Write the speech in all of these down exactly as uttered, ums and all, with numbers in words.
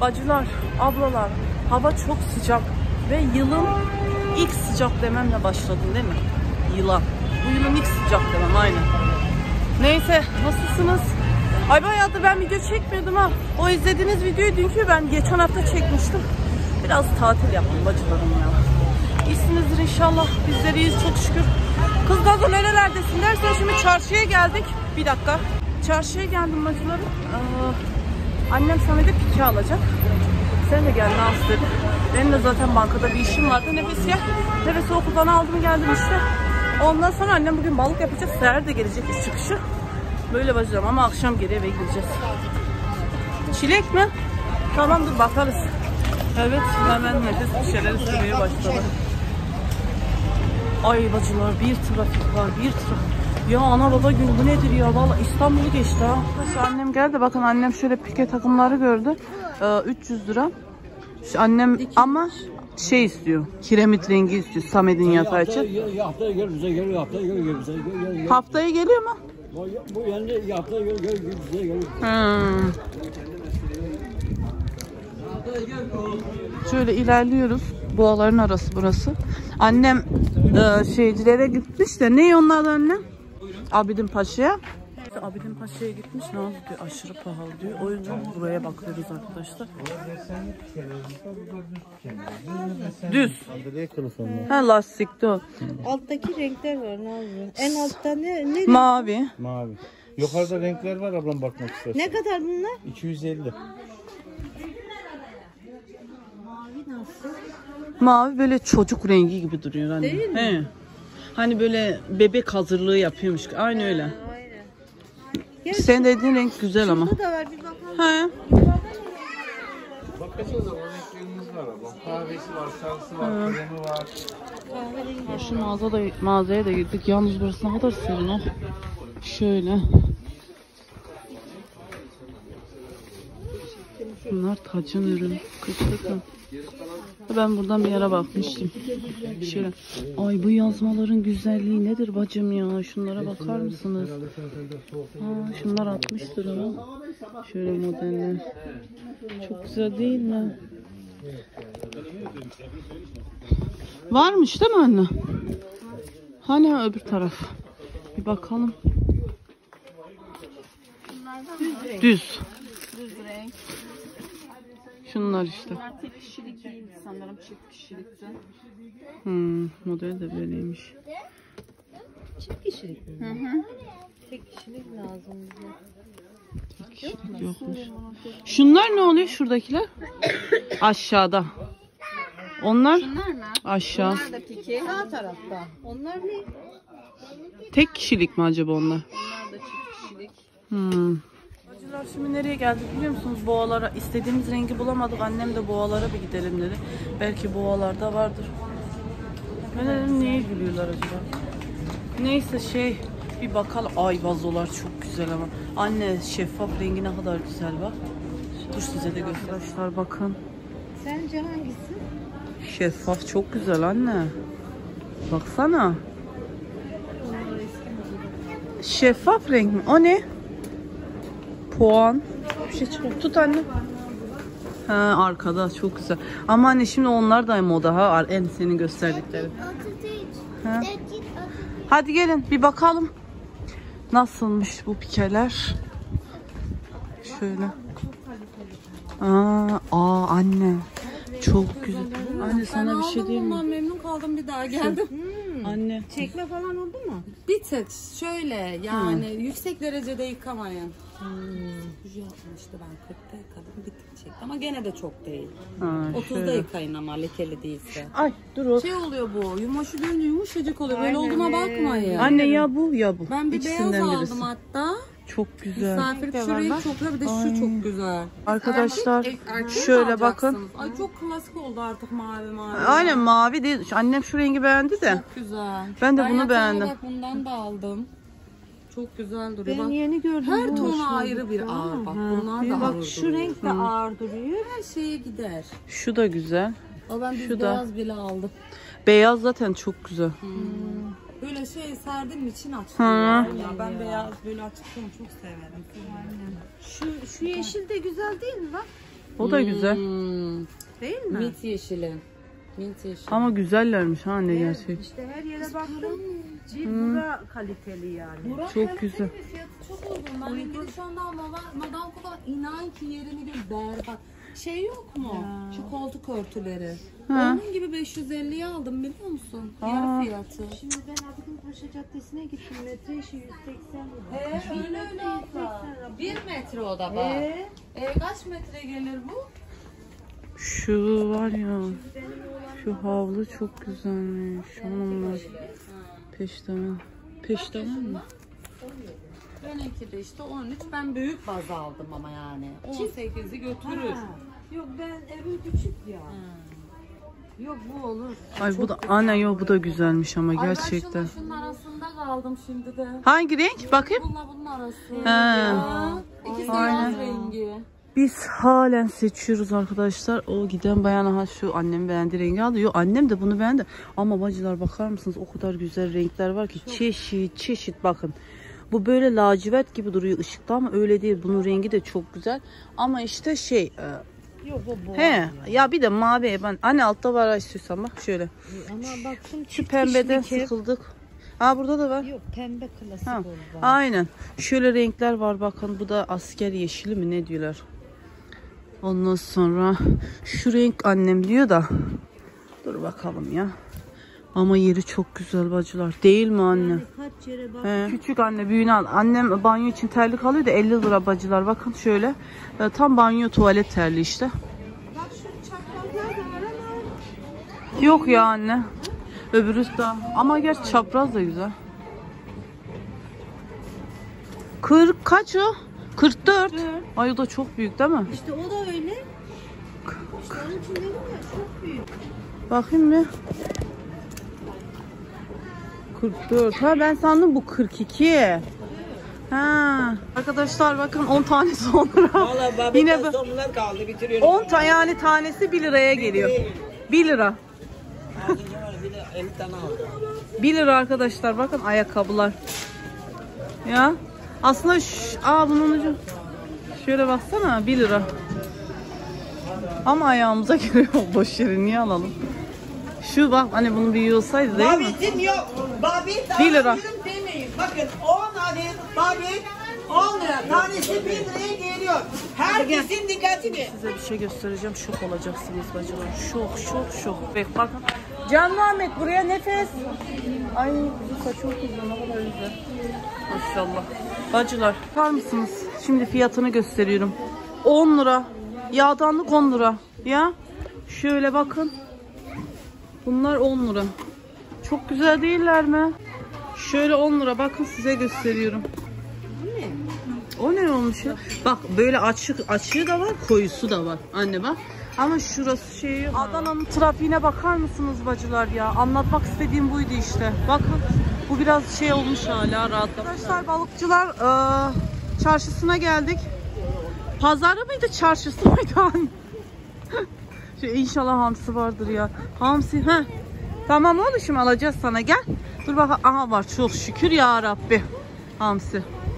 Bacılar, ablalar, hava çok sıcak ve yılın ilk sıcak dememle başladım değil mi? Yıla. Bu yılın ilk sıcak demem aynen. Neyse, nasılsınız? Ay bayağıdır ben video çekmiyordum ha. O izlediğiniz videoyu dünkü ben geçen hafta çekmiştim. Biraz tatil yaptım bacılarım ya. İyisinizdir inşallah. Bizler iyiyiz çok şükür. Kız Gazo nerelerdesin dersen şimdi çarşıya geldik. Bir dakika. Çarşıya geldim bacılarım. Ee, annem sana da pike alacak. Sen de gel Naz dedi. Benim de zaten bankada bir işim vardı. Nefes gel. Nefesi okuldan aldım geldim işte. Ondan sonra annem bugün balık yapacak. Seher de gelecek iş çıkışı. Böyle bacılarım ama akşam geri eve gideceğiz. Çilek mi? Tamamdır bakarız. Evet hemen nefes bir şeyler istemeye başladı. Ay bacılar bir trafik var bir trafik. Ya ana baba gün bu nedir ya? Vallahi İstanbul'u geçti ha. Arkadaşlar annem geldi. Bakın annem şöyle pike takımları gördü. Ee, üç yüz lira. Şu annem ama şey istiyor. Kiremit rengi istiyor. Samet'in yatağı için. Haftaya gel bize gel. Haftaya gel bize gel. Haftaya geliyor mu? Bu, bu yani haftaya gel gel bize gel. Hmm. Şöyle ilerliyoruz. Boğaların arası burası. Annem e, şeycilere gitmiş de ne onlardan annem? Abidin Paşa'ya. Abidin Paşa'ya gitmiş. Ne oldu diyor? Aşırı pahalı diyor. O yüzden buraya bakıyoruz arkadaşlar. Düz. Ha lastikti o. Alttaki renkler var ne oluyor? En altta ne? ne Mavi. Mavi. Yukarıda renkler var ablam bakmak istersen. Ne kadar bunlar? iki yüz elli. Mavi nasıl? Mavi böyle çocuk rengi gibi duruyor anne. Değil mi? He. Hani böyle bebek hazırlığı yapıyormuş. Aynı öyle. Aynen. Sen dediğin renk güzel ama. Bu da var bir bakalım. He. Bakacağız ama renklerimiz var ablam. Kahvesi var, sarısı var, kremi var. Şu mağazada, mağazaya da girdik. Yalnız burası ne kadar serin ha. Şöyle. Bunlar tacın ürünü. Kıçlıklı. Ben buradan bir yere bakmıştım. Şöyle. Ay bu yazmaların güzelliği nedir bacım ya? Şunlara bakar mısınız? Ha, şunlar altmış lira. Şöyle modeller. Çok güzel değil mi? Varmış değil mi anne? Hani öbür taraf? Bir bakalım. Düz. Düz. Düz renk. Şunlar işte. Bunlar tek kişilik değil sanırım, çift kişilikti. Hmm, model de böyleymiş. Çift kişilik mi? Hı hı. Tek kişilik lazım bize. Tek kişilik yokmuş. Şunlar ne oluyor şuradakiler? Aşağıda. Onlar Bunlar mı? aşağı. Bunlar da piki. Sağ tarafta. Onlar ne? Tek kişilik mi acaba onlar? Bunlar da çift kişilik. Hmm. Bacılar şimdi nereye geldik biliyor musunuz? Boğalara. İstediğimiz rengi bulamadık. Annem de boğalara bir gidelim dedi. Belki boğalarda vardır. Ben dedim niye gülüyorlar acaba? Neyse şey bir bakalım. Ay vazolar çok güzel ama. Anne şeffaf rengi ne kadar güzel bak. Dur size de göster. Arkadaşlar bakın. Sence hangisi? Şeffaf çok güzel anne. Baksana. Şeffaf renk mi? O ne? Puan. Bir şey çıkıyor. Tut anne. Ha arkada çok güzel. Ama anne şimdi onlar da moda ha. En senin gösterdikleri. Ha. Hadi gelin bir bakalım. Nasılmış bu pikeler? Şöyle. Aa, aa anne. Çok güzel. Anne sana bir şey diyeyim mi? Memnun kaldım, bir daha geldim. Hmm. Anne. Çekme falan oldu mu? Bir tık şöyle yani yüksek derecede yıkamayın. Hmm. Yapmıştı ben kırkta yıkadım, bir tık çekti ama gene de çok değil. Ha, otuzda şöyle. yıkayın ama lekeli değilse. Ay dur o. Şey oluyor bu, yumaşı görünce yumuşacık oluyor. Böyle Aynen, olduğuna evet. bakmayın. Anne ya bu ya bu. Ben bir İkisinden beyaz birisi. aldım hatta. Çok güzel. Misafirlik şu renk çok güzel, bir de Ay. şu çok güzel. Arkadaşlar Erkek- erkeği mi şöyle bakın. alacaksınız? Ay çok klasik oldu artık mavi mavi. Aynen mavi değil. Şu annem şu rengi beğendi de. Çok güzel. Ben de bunu yatağıma beğendim. Bak bundan da aldım. Çok güzel duruyor. Ben Bak, yeni gördüm. her bu tonu hoşuma ayrı gitti. bir ağır bak. Bunlar Bir da bak ağır şu duruyor. renk de ağır duruyor. Her şeye gider. Şu da güzel. O ben düz Şu da. beyaz bile aldım. Beyaz zaten çok güzel. Hmm. Böyle şey serdiğim için açtım. Hı. Ya. Ben beyaz böyle açıktım çok severim. Şu, şu yeşil de güzel değil mi bak? O da güzel. Hmm. Değil mi? Mint yeşili. Mint yeşili. Ama güzellermiş ha anne gerçek. İşte her yere baktım. Bir bura kaliteli yani. Burak Çok hem güzel. de Fiyatı çok uygun. Ben de şu anda Madame Coco inan ki yerini gör berbat. Şey yok mu? Şu koltuk örtüleri. Ha. Onun gibi beş yüz elliye aldım biliyor musun? Aa. Yarı fiyatı. Şimdi ben Adıgın Paşa Caddesi'ne gittim. Metre işi yüz seksen lira. He öyle öyle abla. Bir metre o da bak. Ee? E, kaç metre gelir bu? Şu var ya. Şu havlu çok güzelmiş. Hanımlar. Peştemal. Peştemal mi? Benimki de işte on üç. Ben büyük baz aldım ama yani. on sekizi götürür. Ha. Yok ben evi küçük ya. Yok bu olur. Ay bu da anne yok bu da güzelmiş ama Ay gerçekten. ben şunun, şunun arasında kaldım şimdi de. Hangi renk? Bakayım. Bununla bunun arası. He. Ha, İkisi de Aynen. yaz rengi. Biz halen seçiyoruz arkadaşlar. O giden bayan aha şu annem beğendi rengi aldı. Yok annem de bunu beğendi. Ama bacılar bakar mısınız? O kadar güzel renkler var ki. Çeşit çeşit bakın. Bu böyle lacivert gibi duruyor ışıkta ama öyle değil. Bunun rengi de çok güzel. Ama işte şey... E, Yok bu bu. he ya bir de mavi ben. Anne altta var istiyorsan bak şöyle. Ama baktım Şu pembeden sıkıldık. Ha burada da var. Yok pembe klasik Ha, olur. aynen. Şöyle renkler var bakın. Bu da asker yeşili mi ne diyorlar. Ondan sonra şu renk annem diyor da. Dur bakalım ya. Ama yeri çok güzel bacılar. Değil mi anne? Yani kaç yere bak. He, küçük anne büyüğünü al. Annem banyo için terlik alıyor da elli lira bacılar. Bakın şöyle. E, tam banyo tuvalet terliği işte. Bak şu çaprazlar da var ama. Yok ya anne. Öbürü de. Ama gerçi çapraz da güzel. kırk kaç o? kırk dört. Ay o da çok büyük değil mi? İşte o da öyle. İşte onun için dedim ya çok büyük. Bakayım mı? kırk dört. Ha ben sandım bu kırk iki. Ha. Arkadaşlar bakın on tanesi on lira. Vallahi Yine ben bu sonuna kaldı bitiriyorum. on tane yani tanesi bir liraya geliyor. bir lira. Altıncı var bir de elli tane aldım. bir lira arkadaşlar bakın ayakkabılar. Ya. Aslında şş, aa bunun ucu. Şöyle baksana bir lira. Ama ayağımıza giriyor boş yere niye alalım? Şu bak hani bunun büyüğü olsaydı değil mi? Babitin yok. Babit Bir lira. ürün demeyin. Bakın on adet babit on lira. Tanesi bir liraya geliyor. Herkesin dikkatini. Size bir şey göstereceğim. Şok olacaksınız bacılar. Şok şok şok. Bek bakın. Canlı Ahmet buraya nefes. Ay bu saç çok güzel. Ne kadar güzel. Maşallah. Bacılar bakar mısınız? Şimdi fiyatını gösteriyorum. on lira. Yağdanlık on lira. Ya. Şöyle bakın. Bunlar on lira. Çok güzel değiller mi? Şöyle on lira. Bakın size gösteriyorum. O ne olmuş ya? Bak böyle açık açığı da var, koyusu da var. Anne bak. Ama şurası şey yok. Adana'nın trafiğine bakar mısınız bacılar ya? Anlatmak istediğim buydu işte. Bakın bu biraz şey olmuş hala rahat. Arkadaşlar balıkçılar e, çarşısına geldik. Pazarı mıydı, çarşısı mıydı anne? Şu inşallah hamsi vardır ya. Hamsi ha. Tamam oğlum alacağız sana gel. Dur bakalım. Aha var çok şükür ya Rabbi. Hamsi.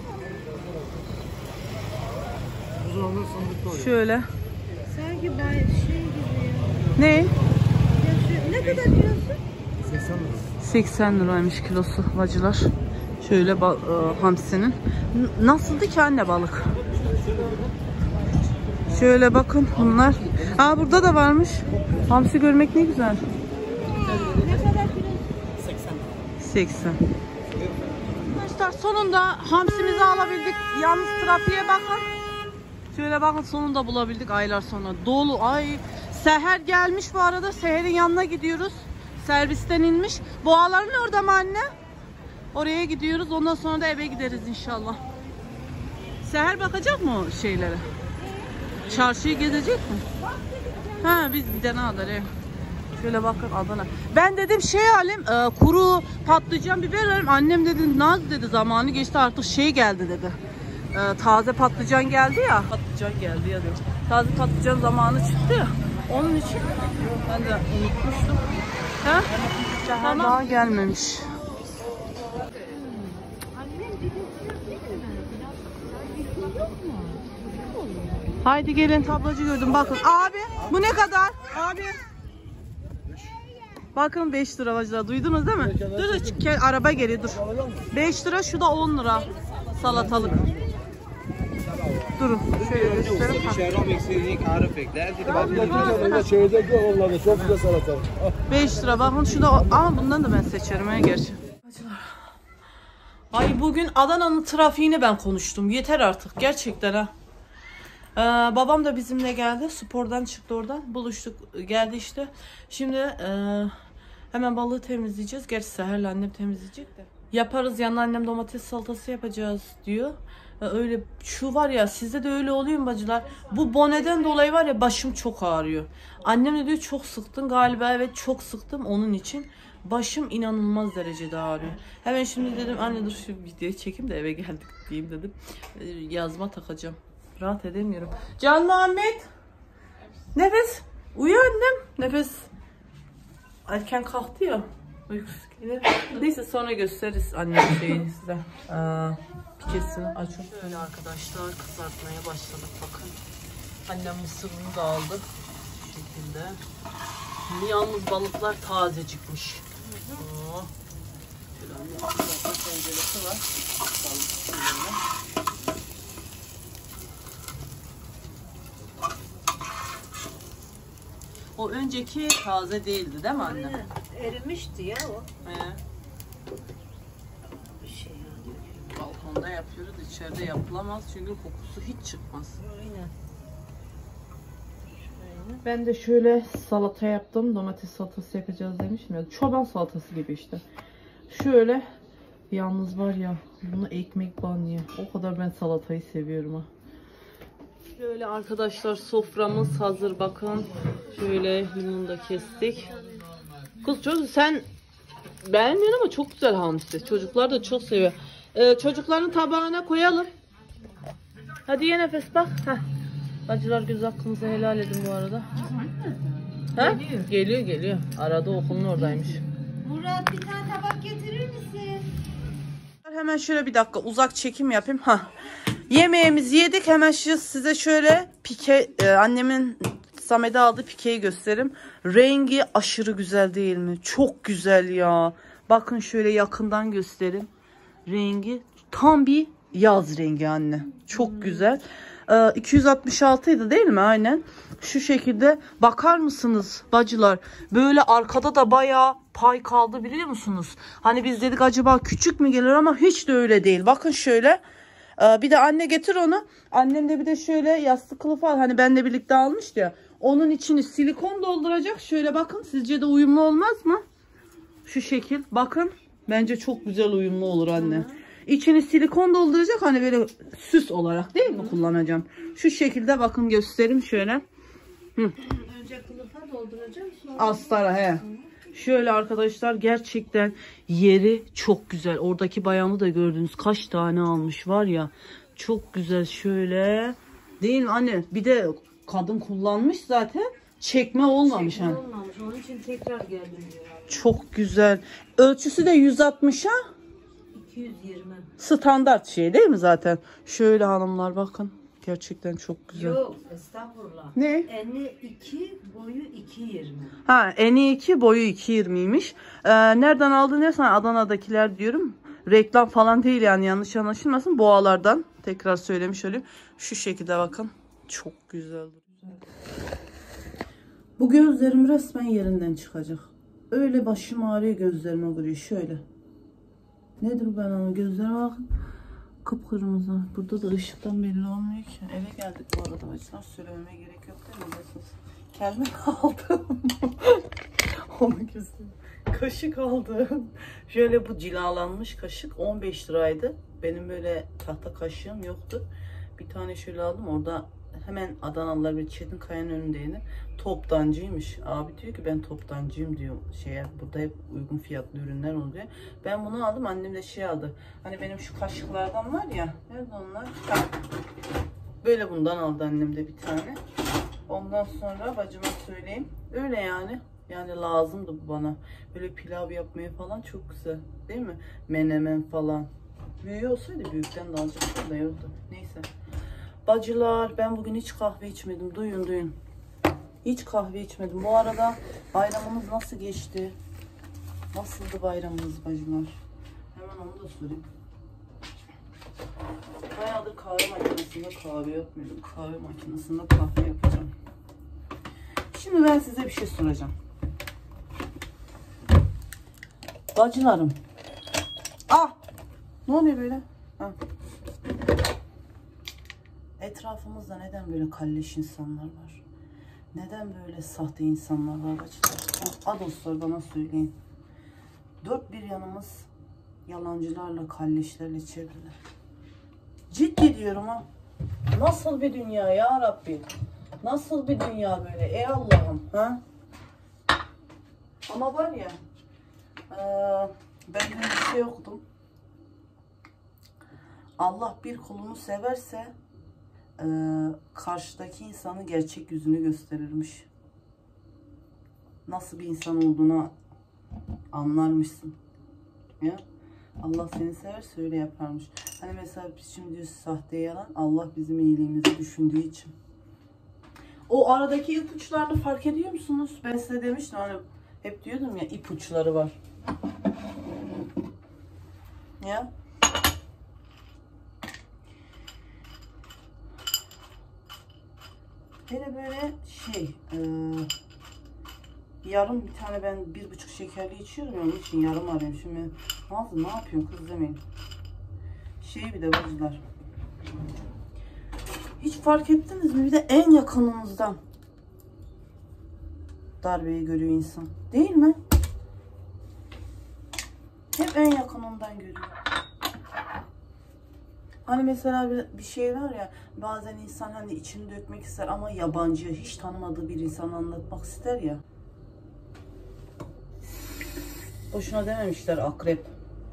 Şöyle. Sanki ben şey gibi ya. Ne? Ya şu, ne kadar diyorsun? seksen liraymış kilosu bacılar. Şöyle e, hamsinin. N nasıldı ki anne balık? Şöyle bakın bunlar. Aa burada da varmış. Hamsi görmek ne güzel. Ne kadar kilosu? seksen. Arkadaşlar sonunda hamsimizi alabildik. Yalnız trafiğe bakın. Şöyle bakın sonunda bulabildik aylar sonra. Dolu ay. Seher gelmiş bu arada. Seher'in yanına gidiyoruz. Servisten inmiş. Boğaların orada mı anne? Oraya gidiyoruz. Ondan sonra da eve gideriz inşallah. Seher bakacak mı o şeylere? Çarşıyı gezecek mi? Ha biz gidene kadar ev. Şöyle bakın Adana. Ben dedim şey alayım e, kuru patlıcan biber alayım. Annem dedi Naz dedi zamanı geçti artık şey geldi dedi. E, taze patlıcan geldi ya. Patlıcan geldi ya diyor. Taze patlıcan zamanı çıktı ya. Onun için ben de unutmuştum. Ha? Tamam. Daha gelmemiş. Haydi gelin, tablacı gördüm. Bakın abi, bu ne kadar? Abi. Bakın beş lira bacılar. Duydunuz değil mi? Dur dur, araba geliyor dur. beş lira, şu da on lira. Salatalık. Durun şöyle göstereyim. beş lira, bakın şu da, ama bundan da ben seçerim he gerçi. Ay bugün Adana'nın trafiğini ben konuştum. Yeter artık gerçekten ha. Ee, babam da bizimle geldi. Spordan çıktı oradan. Buluştuk. Geldi işte. Şimdi e, hemen balığı temizleyeceğiz. Gerçi Seher'le annem temizleyecek de. Yaparız. Yanına annem domates salatası yapacağız diyor. Ee, öyle şu var ya, sizde de öyle oluyor mu bacılar? Bu boneden dolayı var ya, başım çok ağrıyor. Annem de diyor çok sıktın galiba. Evet çok sıktım onun için. Başım inanılmaz derecede ağrıyor. Hemen şimdi dedim anne dur şu videoyu çekeyim de eve geldik diyeyim dedim. Ee, yazma takacağım. Rahat edemiyorum. Can Muhammed. Nefes. Uyu annem. Nefes. Erken kalktı ya. Uykusu gelir. Neyse sonra gösteririz annemin şeyini size. Aa, pikesini açın. Şöyle arkadaşlar kızartmaya başladık bakın. Annem mısırını da aldı. Bu şekilde. Şimdi yalnız balıklar tazecikmiş. Oo. Şöyle annemin kızartma tenceresi var. Balık o önceki taze değildi değil mi anne? Aynen. Erimişti ya o. He. Bir şey yani. Balkonda yapıyoruz, içeride yapılamaz çünkü kokusu hiç çıkmaz. Aynen. Ben de şöyle salata yaptım. Domates salatası yapacağız demiştim ya. Çoban salatası gibi işte. Şöyle yalnız var ya, bunu ekmek banyo. O kadar ben salatayı seviyorum ha. Şöyle arkadaşlar soframız hazır bakın. Şöyle limonu da kestik. Kız çocuk sen beğenmiyorsun ama çok güzel hamsi. Çocuklar da çok seviyor. Ee, çocukların tabağına koyalım. Hadi ye nefes bak. Heh. Acılar göz hakkınızı helal edin bu arada. Ha? Geliyor. Geliyor geliyor. Arada okulun oradaymış. Murat bir tane tabak getirir misin? Hemen şöyle bir dakika uzak çekim yapayım. Ha. Yemeğimizi yedik. Hemen size şöyle pike, e, annemin Samet'e aldığı pikeyi göstereyim. Rengi aşırı güzel değil mi? Çok güzel ya. Bakın şöyle yakından göstereyim. Rengi tam bir yaz rengi anne. Çok hmm. güzel. Ee, iki yüz altmış altı idi değil mi? Aynen. Şu şekilde bakar mısınız bacılar? Böyle arkada da bayağı pay kaldı biliyor musunuz? Hani biz dedik acaba küçük mü gelir ama hiç de öyle değil. Bakın şöyle. Ee, bir de anne getir onu. Annem de bir de şöyle yastık kılıfı al. Hani benle birlikte almıştı ya. Onun içini silikon dolduracak. Şöyle bakın. Sizce de uyumlu olmaz mı? Şu şekil. Bakın. Bence çok güzel uyumlu olur anne. Hı. İçini silikon dolduracak. Hani böyle süs olarak değil mi Hı. kullanacağım? Şu şekilde bakın göstereyim şöyle. Hı. Önce kılıfa dolduracağım. Sonra... Astara he. Hı. Şöyle arkadaşlar gerçekten yeri çok güzel. Oradaki bayanı da gördünüz. Kaç tane almış var ya. Çok güzel şöyle. Değil mi anne? Bir de kadın kullanmış zaten. Çekme olmamış. Çekme ha. olmamış. Onun için tekrar geldim diyor. Çok güzel. Ölçüsü de yüz altmışa. iki yüz yirmi. Standart şey değil mi zaten? Şöyle hanımlar bakın. Gerçekten çok güzel. Yok estağfurullah. Ne? Eni iki, boyu iki yirmi. Ha, eni iki, boyu iki yirmiymiş. Ee, nereden aldın dersen Adana'dakiler diyorum. Reklam falan değil yani, yanlış anlaşılmasın. Boğalardan tekrar söylemiş olayım. Şu şekilde bakın. Çok güzel. Bu gözlerim resmen yerinden çıkacak. Öyle başım ağrıyor, gözlerime vuruyor. Şöyle. Nedir ben ama gözlerime bakın. Kıpkırmızı. Burada da ışıktan belli olmuyor ki. Eve geldik bu arada. Baştan söylememe gerek yok değil mi? Kelme aldım. Onu göstereyim. Kaşık aldım. Şöyle bu cilalanmış kaşık on beş liraydı. Benim böyle tahta kaşığım yoktu. Bir tane şöyle aldım. Orada hemen Adanalılar bir Çetin Kaya'nın önündeydi. Toptancıymış. Abi diyor ki ben toptancıyım diyor. Şeye, burada hep uygun fiyatlı ürünler oluyor. Ben bunu aldım. Annem de şey aldı. Hani benim şu kaşıklardan var ya. Nerede onlar? Böyle bundan aldı annem de bir tane. Ondan sonra bacıma söyleyeyim. Öyle yani. Yani lazımdı bu bana. Böyle pilav yapmaya falan çok güzel. Değil mi? Menemen falan. Büyüğü olsaydı büyükten de alacaktım da yoktu. Neyse. Bacılar, ben bugün hiç kahve içmedim. Duyun duyun. Hiç kahve içmedim. Bu arada bayramımız nasıl geçti? Nasıldı bayramımız bacılar? Hemen onu da sorayım. Bayağıdır kahve makinesinde kahve yapmıyordum. Kahve makinesinde kahve yapacağım. Şimdi ben size bir şey soracağım. Bacılarım. Ah! Ne oluyor böyle? Ha. Etrafımızda neden böyle kalleş insanlar var? Neden böyle sahte insanlar var bacılar? Ha, dostlar bana söyleyin. Dört bir yanımız yalancılarla, kalleşlerle çevrili. Ciddi diyorum ha. Nasıl bir dünya ya Rabbi? Nasıl bir dünya böyle? Ey Allah'ım ha? Ama var ya, e, ben bir şey okudum. Allah bir kulunu severse e, karşıdaki insanın gerçek yüzünü gösterirmiş. Nasıl bir insan olduğunu anlarmışsın. Ya? Allah seni severse öyle yaparmış. Hani mesela biz şimdi diyoruz sahte yalan. Allah bizim iyiliğimizi düşündüğü için. O aradaki ipuçlarını fark ediyor musunuz? Ben size demiştim hani hep diyordum ya ipuçları var. Ya. Hele böyle şey e, yarım bir tane ben bir buçuk şekerli içiyorum ya, onun için yarım arıyorum. Şimdi Nazlı ne yapıyorsun kız demeyin. Şey bir de bacılar. Hiç fark ettiniz mi? Bir de en yakınımızdan darbeyi görüyor insan. Değil mi? Hep en yakınından görüyor. Hani mesela bir, bir şey var ya, bazen insan hani içini dökmek ister ama yabancı, hiç tanımadığı bir insana anlatmak ister ya. Boşuna dememişler akrep.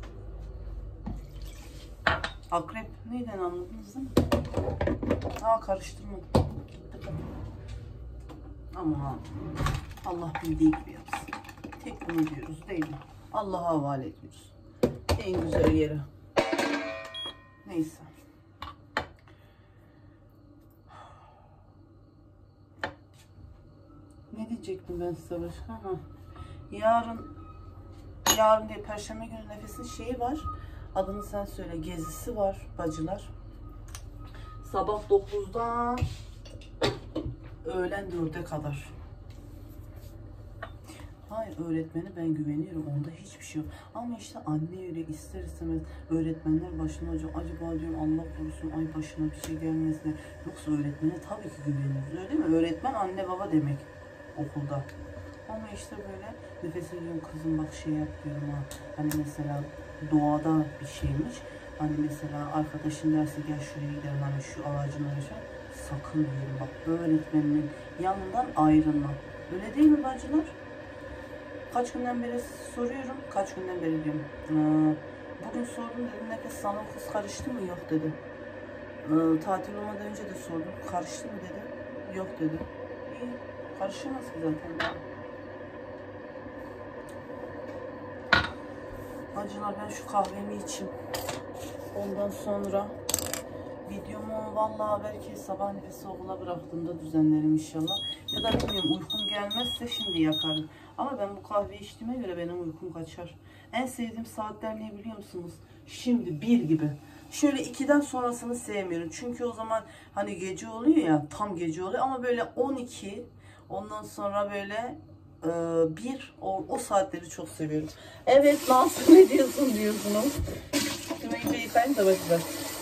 Akrep neyden anladınız değil mi? Aa karıştırmadım. Ama Allah bildiği gibi yapsın. Tek bunu diyoruz değil mi? Allah'a havale ediyoruz. En güzel yere. Neyse. Ne diyecektim ben size başka? Ha. Yarın yarın diye Perşembe günü Nefes'in şeyi var. Adını sen söyle. Gezisi var bacılar. Sabah dokuzdan öğlen dörde kadar. Hayır, öğretmeni ben güveniyorum. Onda hiçbir şey yok. Ama işte anne yürek ister istemez öğretmenler başına acaba, acaba diyorum Allah korusun ay başına bir şey gelmesin. Yoksa öğretmene tabii ki güveniyoruz. Öyle mi? Öğretmen anne baba demek okulda. Ama işte böyle Nefes'e diyorum kızım bak şey yap diyorum ha. Hani mesela doğada bir şeymiş. Hani mesela arkadaşın derse gel şuraya gidelim hani şu ağacın arasına. Sakın diyorum bak öğretmeninin yanından ayrılma. Öyle değil mi bacılar? Kaç günden beri soruyorum. Kaç günden beri diyorum. Ee, bugün sordum dedim Nefes sana kız karıştı mı? Yok dedi. Ee, tatil olmadan önce de sordum. Karıştı mı dedi. Yok dedi. İyi. Karışamaz ki zaten. Acılar ben şu kahvemi içeyim. Ondan sonra videomu vallahi belki sabah Nefes'i okula bıraktığımda düzenlerim inşallah. Ya da bilmiyorum uykum gelmezse şimdi yakarım. Ama ben bu kahveyi içtiğime göre benim uykum kaçar. En sevdiğim saatler ne biliyor musunuz? Şimdi bir gibi. Şöyle ikiden sonrasını sevmiyorum. Çünkü o zaman hani gece oluyor ya, tam gece oluyor ama böyle on iki ondan sonra böyle e, bir o, o saatleri çok seviyorum. Evet Nazlı ne diyorsun diyorsunuz. Şimdi iyice yıkayayım da bakacağız.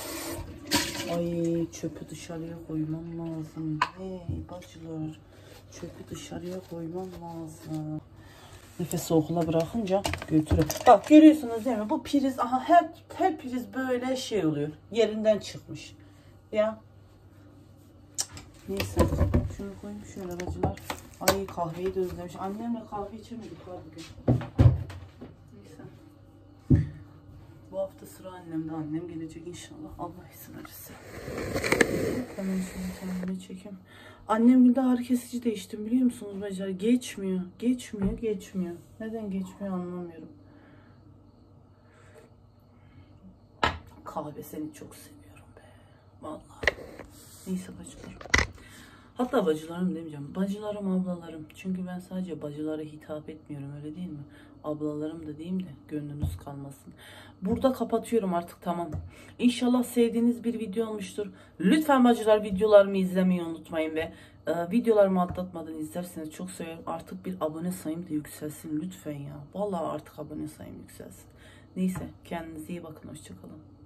Ay çöpü dışarıya koymam lazım. Hey bacılar. Çöpü dışarıya koymam lazım. Nefesi okula bırakınca götürüyor. Bak görüyorsunuz değil mi? Bu priz aha her, her priz böyle şey oluyor. Yerinden çıkmış. Ya. Neyse. Şunu koyayım şöyle bacılar. Ay kahveyi de özlemiş. Annemle kahve içemedik var bugün. Neyse. Bu hafta sıra annemde. Annem gelecek inşallah. Allah izin verirse. Hemen şunu kendime çekeyim. Annem günde ağrı kesici değiştim biliyor musunuz bacılar? Geçmiyor. Geçmiyor. Geçmiyor. Neden geçmiyor anlamıyorum. Kahve seni çok seviyorum be. Vallahi. Neyse bacılarım. Hatta bacılarım demeyeceğim. Bacılarım, ablalarım. Çünkü ben sadece bacılara hitap etmiyorum, öyle değil mi? Ablalarım da diyeyim de gönlünüz kalmasın. Burada kapatıyorum artık, tamam. İnşallah sevdiğiniz bir video olmuştur. Lütfen bacılar videolarımı izlemeyi unutmayın ve e, videolarımı atlatmadan izlerseniz çok severim. Artık bir abone sayım da yükselsin lütfen ya. Vallahi artık abone sayım yükselsin. Neyse, kendinize iyi bakın. Hoşçakalın.